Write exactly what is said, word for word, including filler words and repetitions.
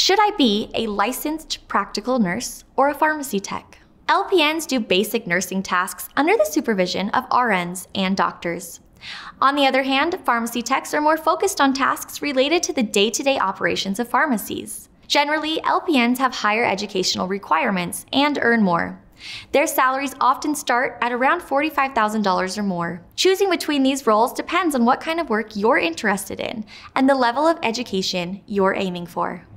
Should I be a licensed practical nurse or a pharmacy tech? L P Ns do basic nursing tasks under the supervision of R Ns and doctors. On the other hand, pharmacy techs are more focused on tasks related to the day-to-day operations of pharmacies. Generally, L P Ns have higher educational requirements and earn more. Their salaries often start at around forty-five thousand dollars or more. Choosing between these roles depends on what kind of work you're interested in and the level of education you're aiming for.